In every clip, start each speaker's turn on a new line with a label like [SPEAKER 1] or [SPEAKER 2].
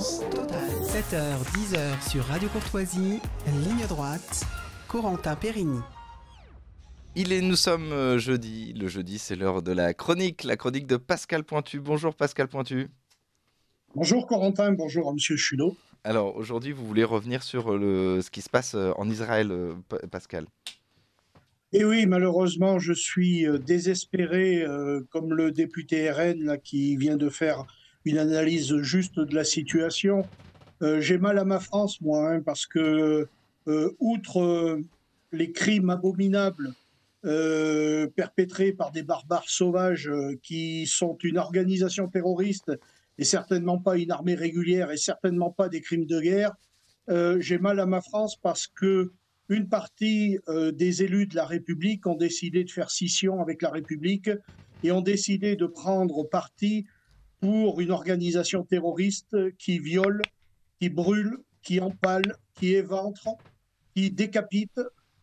[SPEAKER 1] Fréquence totale. 7h, 10h sur Radio Courtoisie, ligne droite, Corentin Périni.
[SPEAKER 2] Nous sommes jeudi. Le jeudi, c'est l'heure de la chronique de Pascal Pointu. Bonjour Pascal Pointu.
[SPEAKER 3] Bonjour Corentin, bonjour à Monsieur Chulot.
[SPEAKER 2] Alors aujourd'hui, vous voulez revenir sur ce qui se passe en Israël, Pascal.
[SPEAKER 3] Et oui, malheureusement, je suis désespéré, comme le député RN là, qui vient de faire une analyse juste de la situation. J'ai mal à ma France, moi, parce que, outre les crimes abominables perpétrés par des barbares sauvages qui sont une organisation terroriste et certainement pas une armée régulière et certainement pas des crimes de guerre, j'ai mal à ma France parce que une partie des élus de la République ont décidé de faire scission avec la République et ont décidé de prendre parti pour une organisation terroriste qui viole, qui brûle, qui empale, qui éventre, qui décapite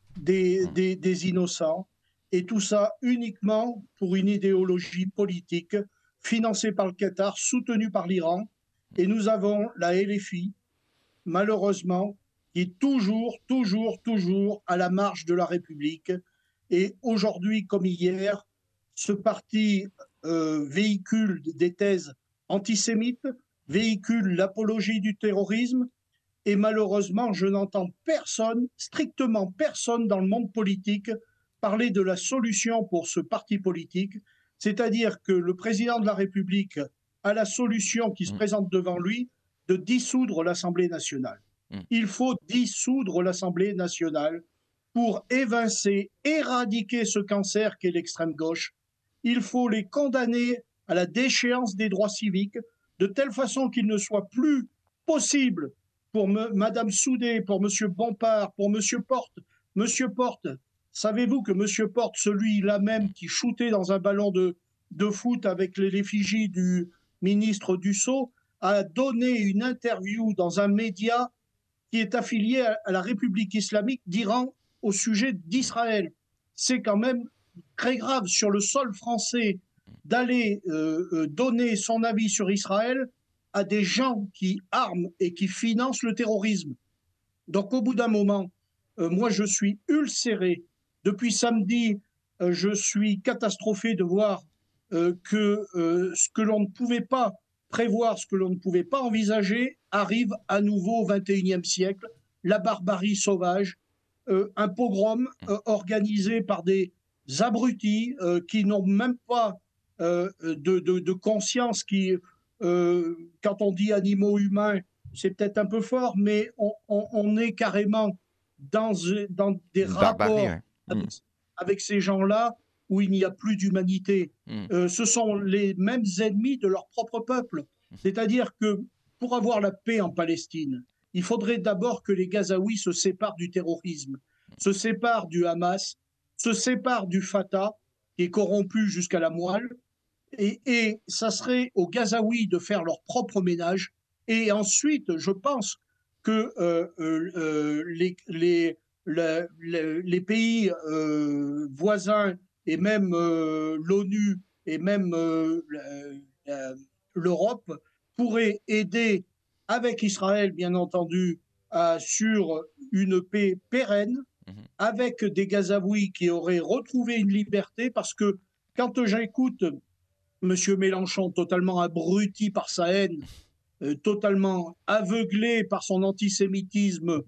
[SPEAKER 3] des innocents. Et tout ça uniquement pour une idéologie politique financée par le Qatar, soutenue par l'Iran. Et nous avons la LFI, malheureusement, qui est toujours à la marge de la République. Et aujourd'hui, comme hier, ce parti véhicule des thèses antisémites, véhicule l'apologie du terrorisme, et malheureusement, je n'entends personne, strictement personne dans le monde politique, parler de la solution pour ce parti politique, c'est-à-dire que le président de la République a la solution qui se présente devant lui de dissoudre l'Assemblée nationale. Il faut dissoudre l'Assemblée nationale pour évincer, éradiquer ce cancer qu'est l'extrême gauche. Il faut les condamner à la déchéance des droits civiques, de telle façon qu'il ne soit plus possible pour Madame Soudé, pour Monsieur Bompard, pour Monsieur Porte. Monsieur Porte, savez-vous que Monsieur Porte, celui-là même qui shootait dans un ballon de foot avec l'effigie du ministre Dussopt, a donné une interview dans un média qui est affilié à la République islamique d'Iran au sujet d'Israël. C'est quand même très grave sur le sol français d'aller donner son avis sur Israël à des gens qui arment et qui financent le terrorisme. Donc au bout d'un moment, moi je suis ulcéré. Depuis samedi, je suis catastrophé de voir que ce que l'on ne pouvait pas prévoir, ce que l'on ne pouvait pas envisager, arrive à nouveau au XXIe siècle, la barbarie sauvage, un pogrom organisé par des abrutis qui n'ont même pas de conscience, qui, quand on dit animaux humains, c'est peut-être un peu fort, mais on est carrément dans des rapports avec ces gens-là où il n'y a plus d'humanité. Ce sont les mêmes ennemis de leur propre peuple. C'est-à-dire que pour avoir la paix en Palestine, il faudrait d'abord que les Gazaouis se séparent du terrorisme, se séparent du Hamas, se séparent du Fatah, qui est corrompu jusqu'à la moelle, et ça serait aux Gazaouis de faire leur propre ménage. Et ensuite, je pense que les pays voisins et même l'ONU et même l'Europe pourraient aider avec Israël, bien entendu, sur une paix pérenne, avec des Gazaouis qui auraient retrouvé une liberté, parce que quand j'écoute M. Mélenchon totalement abruti par sa haine, totalement aveuglé par son antisémitisme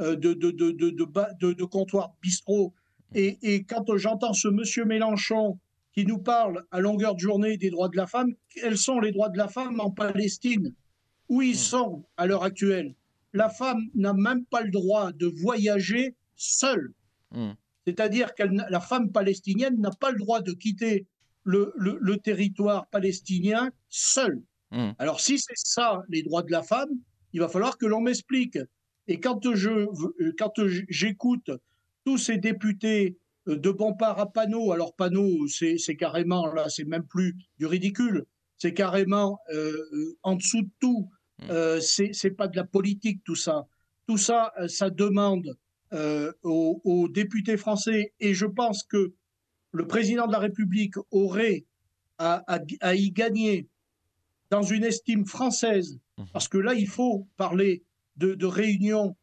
[SPEAKER 3] de comptoir bistrot, et quand j'entends ce monsieur Mélenchon qui nous parle à longueur de journée des droits de la femme, quels sont les droits de la femme en Palestine? Où ils sont à l'heure actuelle? La femme n'a même pas le droit de voyager seule. C'est-à-dire que la femme palestinienne n'a pas le droit de quitter le territoire palestinien seule. Alors si c'est ça les droits de la femme, il va falloir que l'on m'explique. Et quand j'écoute tous ces députés de Bompard à Panot, alors Panot, c'est carrément, là, c'est même plus du ridicule, c'est carrément en dessous de tout, c'est pas de la politique tout ça. Tout ça, ça demande aux députés français, et je pense que le président de la République aurait à y gagner dans une estime française, parce que là, il faut parler de réunion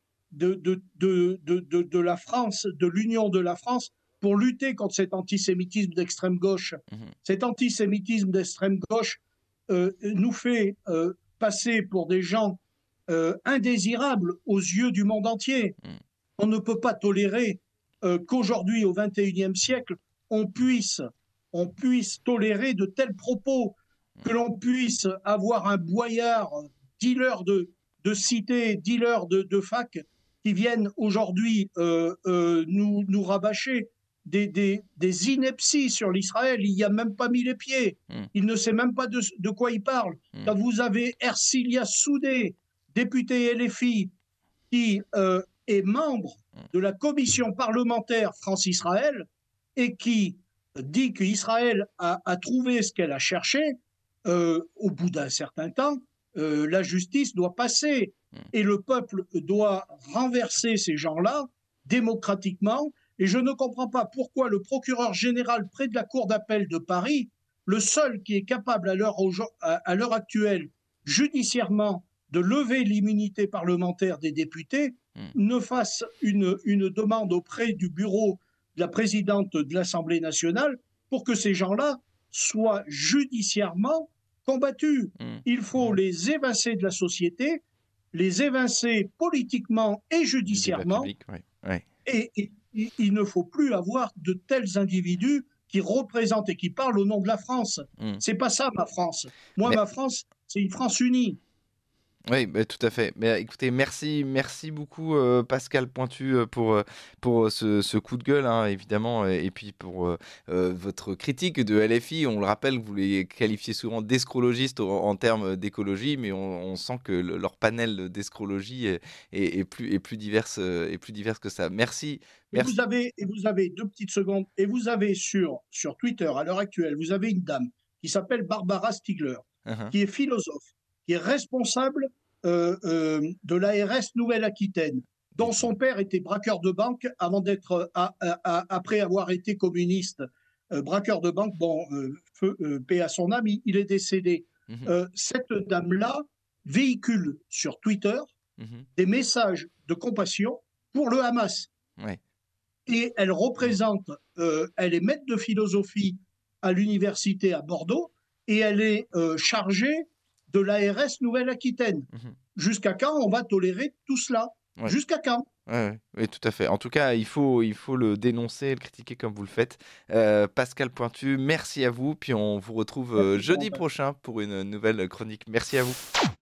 [SPEAKER 3] de la France, de l'union de la France, pour lutter contre cet antisémitisme d'extrême gauche. Cet antisémitisme d'extrême gauche nous fait passer pour des gens indésirables aux yeux du monde entier. On ne peut pas tolérer qu'aujourd'hui, au XXIe siècle, on puisse tolérer de tels propos, que l'on puisse avoir un Boyard, dealer de cité, dealer de fac, qui viennent aujourd'hui nous rabâcher des inepties sur l'Israël. Il n'y a même pas mis les pieds. Il ne sait même pas de quoi il parle. Quand vous avez Ercilia Soudé, député LFI, qui est membre de la commission parlementaire France-Israël et qui dit qu'Israël a trouvé ce qu'elle a cherché, au bout d'un certain temps, la justice doit passer et le peuple doit renverser ces gens-là démocratiquement. Et je ne comprends pas pourquoi le procureur général près de la Cour d'appel de Paris, le seul qui est capable à l'heure actuelle, judiciairement, de lever l'immunité parlementaire des députés, ne fasse une demande auprès du bureau de la présidente de l'Assemblée nationale pour que ces gens-là soient judiciairement combattus. Il faut les évincer de la société, les évincer politiquement et judiciairement. Et il ne faut plus avoir de tels individus qui représentent et qui parlent au nom de la France. C'est pas ça, ma France. Moi, ma France, c'est une France unie.
[SPEAKER 2] Oui, bah, tout à fait. Mais écoutez, merci beaucoup Pascal Pointu pour ce coup de gueule, hein, évidemment, et puis pour votre critique de LFI. On le rappelle, vous les qualifiez souvent d'escrologistes en termes d'écologie, mais on sent que leur panel d'escrologie est plus divers que ça. Merci.
[SPEAKER 3] Et vous avez 2 petites secondes, et vous avez sur Twitter, à l'heure actuelle, vous avez une dame qui s'appelle Barbara Stiegler, qui est philosophe, qui est responsable de l'ARS Nouvelle-Aquitaine, dont son père était braqueur de banque après avoir été communiste. Braqueur de banque, paix à son âme, il est décédé. Cette dame-là véhicule sur Twitter des messages de compassion pour le Hamas. Et elle représente, elle est maître de philosophie à l'université à Bordeaux, et elle est chargée de l'ARS Nouvelle-Aquitaine. Jusqu'à quand on va tolérer tout cela ? Jusqu'à quand ?
[SPEAKER 2] Oui, tout à fait. En tout cas, il faut le dénoncer, le critiquer comme vous le faites. Pascal Pointu, merci à vous. Puis on vous retrouve jeudi prochain pour une nouvelle chronique. Merci à vous.